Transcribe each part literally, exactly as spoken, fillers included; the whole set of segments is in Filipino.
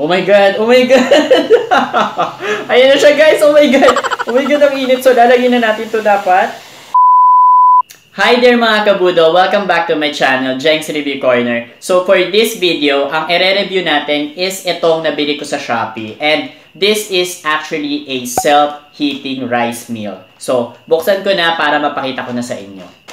Oh my God! Oh my God! Ayan na siya guys! Oh my God! Oh my God, ang init. So, lalagyan na natin to dapat. Hi there mga kabudo! Welcome back to my channel, Jeng's Review Corner. So, for this video, ang ire-review natin is itong nabili ko sa Shopee. And this is actually a self-heating rice meal. So, buksan ko na para mapakita ko na sa inyo.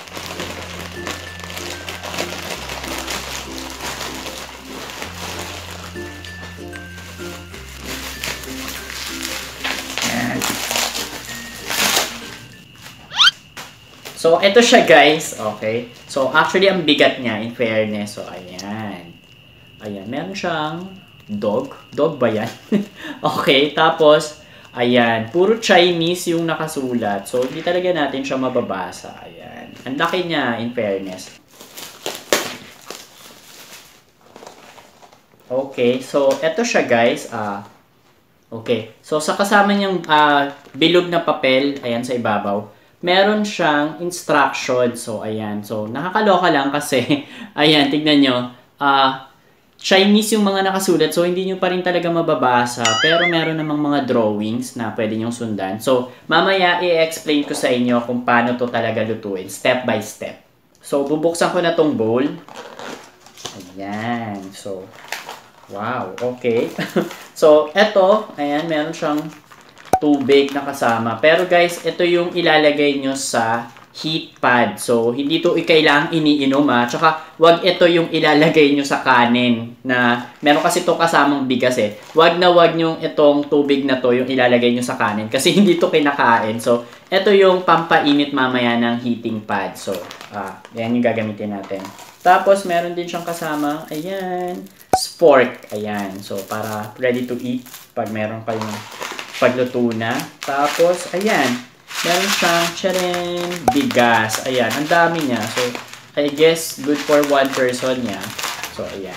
So, ito siya guys. Okay. So, actually, ang bigat niya, in fairness. So, ayan. Ayan. Meron siyang dog. Dog ba yan? Okay. Tapos, ayan. Puro Chinese yung nakasulat. So, hindi talaga natin siya mababasa. Ayan. Ang laki niya, in fairness. Okay. So, ito siya guys. Ah, okay. So, sa kasama niyang uh, bilog na papel, ayan, sa ibabaw, meron siyang instruction. So, ayan. So, nakakaloka lang kasi, ayan, tignan nyo. Uh, Chinese yung mga nakasulat. So, hindi nyo pa rin talaga mababasa. Pero, meron namang mga drawings na pwede nyong sundan. So, mamaya, i-explain ko sa inyo kung paano to talaga lutuin. Step by step. So, bubuksan ko na tong bowl. Ayan. So, wow. Okay. So, eto, ayan, meron siyang tubig na kasama. Pero guys, ito yung ilalagay nyo sa heat pad. So, hindi to kailangang iniinom ha. Tsaka, wag ito yung ilalagay nyo sa kanin. Na, meron kasi to kasamang bigas eh. Wag na wag nyo itong tubig na to yung ilalagay nyo sa kanin. Kasi hindi to kinakain. So, ito yung pampainit mamaya ng heating pad. So, ah, yan yung gagamitin natin. Tapos, meron din siyang kasama, ayan, spork. Ayan. So, para ready to eat pag meron kayong pagluto na. Tapos, ayan, meron siyang charin, bigas. Ayan, ang dami niya. So, I guess, good for one person niya. So, ayan.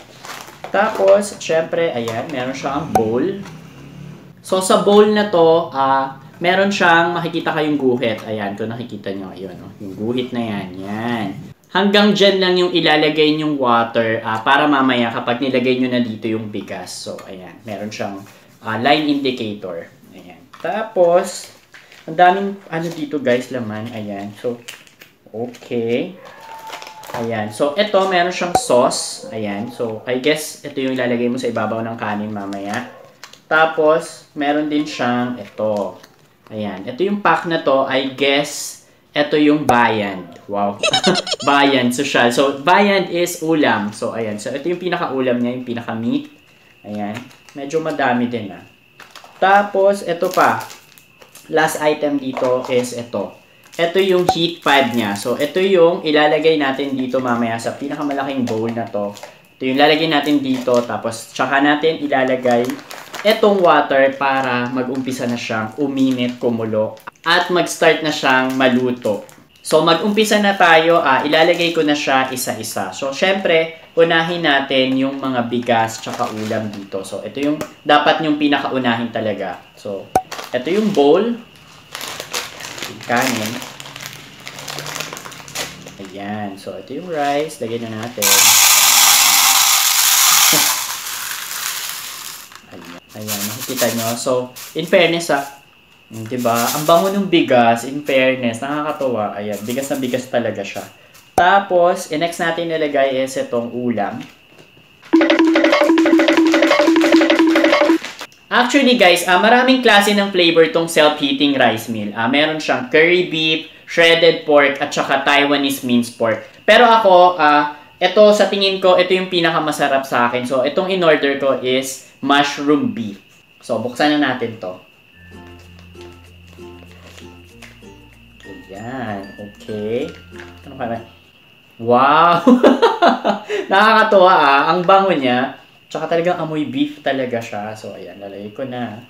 Tapos, syempre, ayan, meron siyang bowl. So, sa bowl na to, ah, uh, meron siyang, makikita kayong guhit. Ayan, kung nakikita nyo, ayun, oh, yung guhit na yan, yan. Hanggang dyan lang yung ilalagay yung water uh, para mamaya kapag nilagay nyo na dito yung bigas. So, ayan, meron siyang Uh, line indicator. Ayan. Tapos, ang daming ano dito guys, laman. Ayan. So, okay. Ayan. So, ito, meron siyang sauce. Ayan. So, I guess, ito yung ilalagay mo sa ibabaw ng kanin mamaya. Tapos, meron din siyang ito. Ayan. Ito yung pack na to, I guess, ito yung bayand. Wow. Bayand, social. So, bayand is ulam. So, ayan. So, ito yung pinaka-ulam niya, yung pinaka-meat. Ayan. Medyo madami din ah. Tapos, ito pa. Last item dito is ito. Ito yung heat pad niya. So, ito yung ilalagay natin dito mamaya sa pinakamalaking bowl na to. Ito yung ilalagay natin dito. Tapos, tsaka natin ilalagay itong water para mag-umpisa na siyang uminit, kumulo. At mag-start na siyang maluto. So, mag-umpisa na tayo. Ah, ilalagay ko na siya isa-isa. So, syempre, unahin natin yung mga bigas tsaka ulam dito. So, ito yung dapat yung pinakaunahin talaga. So, ito yung bowl. Yung kanin. Ayan. So, ito yung rice. Lagyan na natin. Ayan. Ayan. Nakikita nyo. So, in fairness ah, diba? Ang bango ng bigas, in fairness, nakakatuwa. Ayan, bigas na bigas talaga siya. Tapos, next natin nilagay is itong ulam. Actually guys, uh, maraming klase ng flavor tong self-heating rice meal. Uh, meron siyang curry beef, shredded pork, at saka Taiwanese minced pork. Pero ako, uh, ito sa tingin ko, ito yung pinakamasarap sa akin. So, itong in-order ko is mushroom beef. So, buksan na natin to. Ayan, okay. Ano ka na? Wow! Nakakatuwa ah. Ang bango niya. Tsaka talagang amoy beef talaga siya. So, ayan. Lalagay ko na.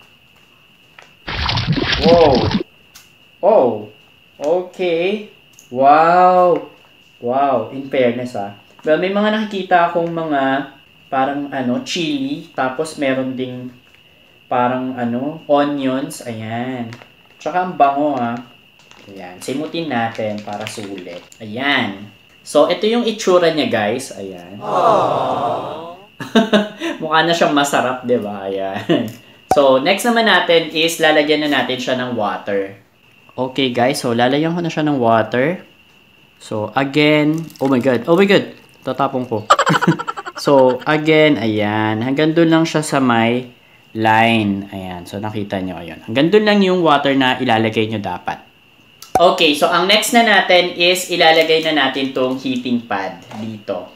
Wow! Oh! Okay. Wow! Wow! In fairness ah. Well, may mga nakikita akong mga parang ano, chili. Tapos meron ding parang ano, onions. Ayan. Tsaka ang bango ah. Ayan. Simutin natin para sulit. Ayan. So, ito yung itsura niya, guys. Ayan. Aww. Mukha na siyang masarap, di ba? Ayan. So, next naman natin is lalagyan na natin siya ng water. Okay guys, so lalagyan ko na siya ng water. So, again, oh my god, oh my god, tatapong ko. So, again, ayan, hanggang doon lang siya sa may line. Ayan, so nakita nyo, ayun. Hanggang doon lang yung water na ilalagay nyo dapat. Okay, so ang next na natin is ilalagay na natin tong heating pad dito.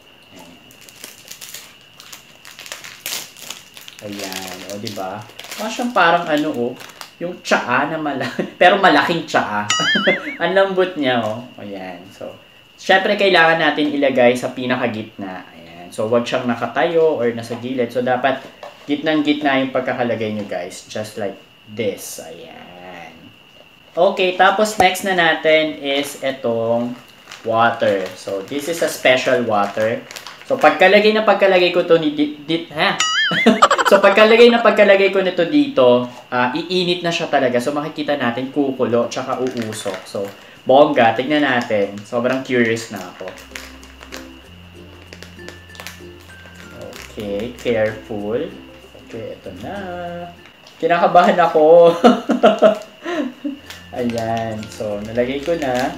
Ayan, o diba? Mukha siyang parang ano o, yung tsaa na malaki, pero malaking tsaa. Ang lambot niya o. Ayan, so, syempre kailangan natin ilagay sa pinakagitna. Ayan, so wag siyang nakatayo or nasa gilid. So dapat gitnang-gitna yung pagkakalagay nyo guys, just like this. Ayan. Okay, tapos next na natin is itong water. So, this is a special water. So, pagkalagay na pagkalagay ko to ni dit, dit ha? So, pagkalagay na pagkalagay ko nito dito, uh, iinit na siya talaga. So, makikita natin kukulo, tsaka uusok. So, bongga, tignan natin. Sobrang curious na ako. Okay, careful. Okay, ito na. Kinakabahan ako. Ayan. So, nalagay ko na.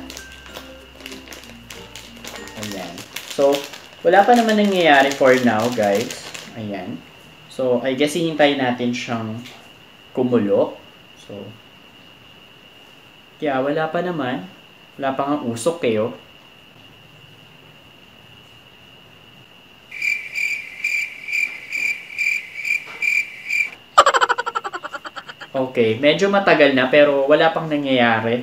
Ayan. So, wala pa naman nangyayari for now, guys. Ayan. So, I guess hihintayin natin siyang kumulo. So, kaya wala pa naman. Wala pa nga usok kayo. Okay, medyo matagal na pero wala pang nangyayari.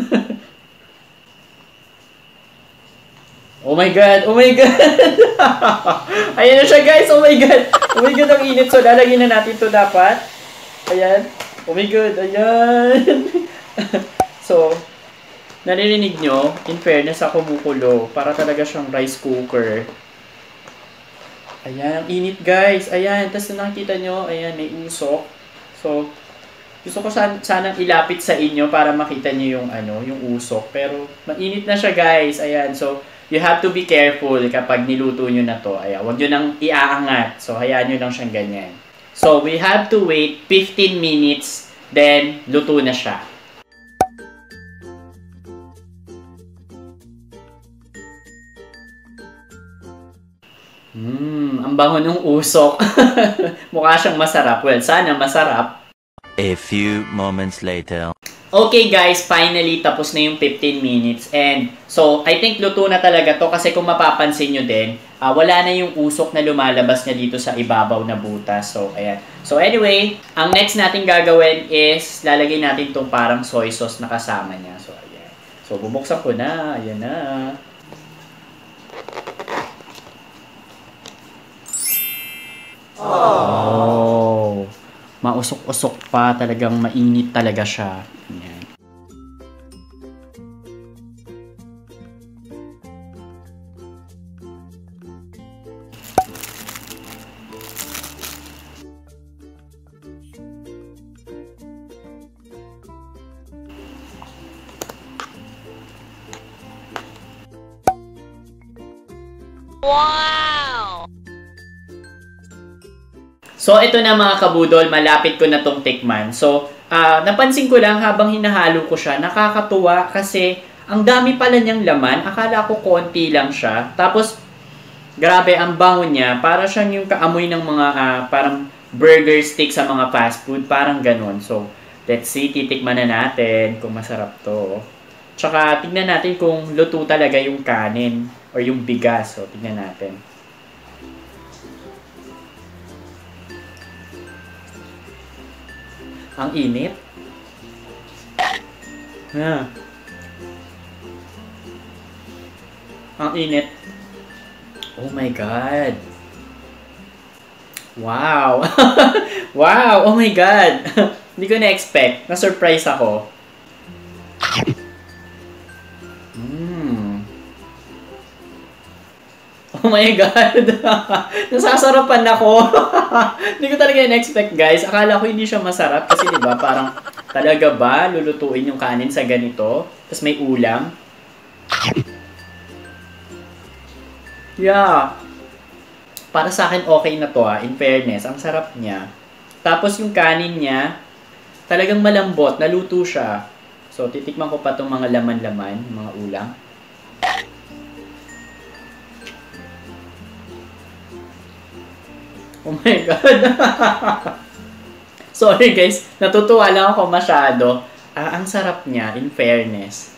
Oh my god! Oh my god! Ayan na siya guys! Oh my god! Oh my god, ang init. So, lalagyan na natin to dapat. Ayan. Oh my god! Ayan! So, naririnig nyo, in fairness sa kumukulo, para talaga siyang rice cooker. Ayan, ang init guys! Ayan, tapos nakikita nyo, ayan, may usok. So, gusto ko san sanang ilapit sa inyo para makita niyo yung ano, yung usok. Pero mainit na siya, guys. Ayan. So, you have to be careful kapag niluto niyo na to. Ayan, huwag niyo nang iaangat. So, hayaan niyo lang siyang ganyan. So, we have to wait fifteen minutes, then luto na siya. Mmm, ang bango ng usok. Mukha siyang masarap. Well, sana masarap. A few moments later. Okay guys, finally tapos na yung fifteen minutes. And so, I think luto na talaga to kasi kung mapapansin nyo din, uh, wala na yung usok na lumalabas na dito sa ibabaw na butas. So, ayan. So, anyway, ang next natin gagawin is lalagay natin itong parang soy sauce na kasama niya. So, ayan. So, bubuksan ko na. Ayan na. Oh. Mausok-usok pa, talagang mainit talaga siya. Ayan. Wow! So, ito na mga kabudol, malapit ko na tong tikman. So, uh, napansin ko lang habang hinahalo ko siya, nakakatuwa kasi ang dami pala niyang laman. Akala ko konti lang siya. Tapos, grabe, ang bango niya. Para siyang yung kaamoy ng mga uh, parang burger stick sa mga fast food. Parang ganun. So, let's see, titikman na natin kung masarap to. Tsaka, tignan natin kung luto talaga yung kanin or yung bigas. So, tignan natin. Ang init. Yeah. Ang init. Oh my God. Wow. Wow. Oh my God. Hindi ko na-expect. Na-surprise ako. Mm. Oh my God. Nasasarapan ako. Hindi ko talaga na-expect, guys. Akala ko hindi siya masarap kasi 'di ba, parang talaga ba lulutuin yung kanin sa ganito? Tapos may ulam. Yeah. para sa akin okay na to ah, in fairness. Ang sarap niya. Tapos yung kanin niya, talagang malambot, naluto siya. So, titikman ko pa itong mga laman-laman, mga ulam. Oh my God! Sorry guys, natutuwa lang ako masyado. Ah, ang sarap niya, in fairness.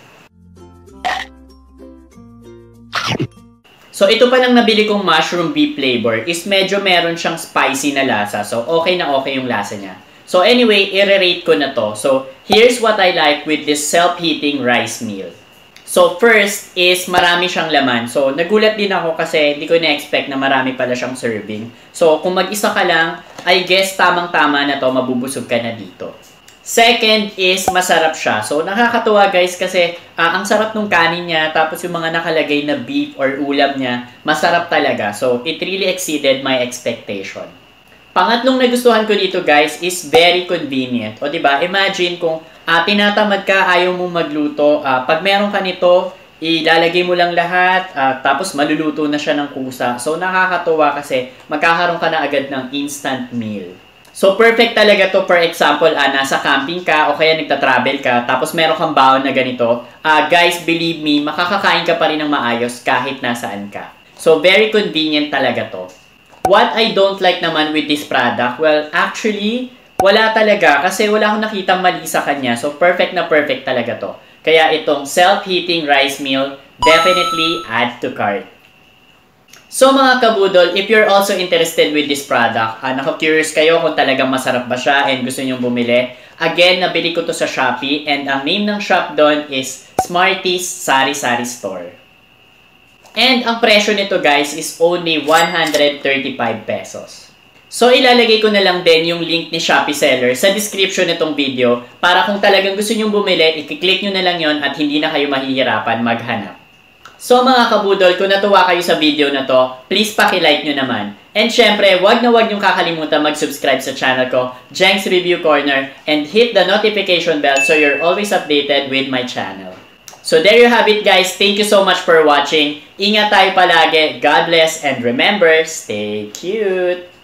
So, ito pa lang nabili kong mushroom beef flavor is medyo meron siyang spicy na lasa. So, okay na okay yung lasa niya. So, anyway, i-rate ko na to. So, here's what I like with this self-heating rice meal. So, first is marami siyang laman. So, nagulat din ako kasi hindi ko na-expect na marami pala siyang serving. So, kung mag-isa ka lang, I guess tamang-tama na to, mabubusog ka na dito. Second is masarap siya. So, nakakatuwa guys kasi uh, ang sarap nung kanin niya tapos yung mga nakalagay na beef or ulam niya, masarap talaga. So, it really exceeded my expectation. Pangatlong nagustuhan ko dito guys is very convenient. O diba, imagine kung uh, tinatamad ka, ayaw mong magluto. Uh, pag meron ka nito, ilalagay mo lang lahat uh, tapos maluluto na siya ng kusa. So, nakakatuwa kasi magkakaroon ka na agad ng instant meal. So, perfect talaga to. For example, ah, nasa camping ka o kaya nagta-travel ka, tapos meron kang baon na ganito. Ah, guys, believe me, makakakain ka pa rin ng maayos kahit nasaan ka. So, very convenient talaga to. What I don't like naman with this product, well, actually, wala talaga kasi wala akong nakitang mali sa kanya. So, perfect na perfect talaga to. Kaya itong self-heating rice meal, definitely add to cart. So mga kabudol, if you're also interested with this product, uh, naka-curious kayo kung talagang masarap ba siya and gusto nyong bumili, again, nabili ko to sa Shopee and ang name ng shop doon is Smarties Sari Sari Store. And ang presyo nito guys is only one hundred thirty-five pesos. So ilalagay ko na lang din yung link ni Shopee seller sa description nitong video para kung talagang gusto nyong bumili, i-click nyo na lang yon at hindi na kayo mahihirapan maghanap. So mga kabudol, kung natuwa kayo sa video na to, please paki-like nyo naman. And syempre, wag na wag nyo kakalimutan mag-subscribe sa channel ko, Jenks Review Corner, and hit the notification bell so you're always updated with my channel. So there you have it guys, thank you so much for watching. Ingat tayo palagi, God bless, and remember, stay cute!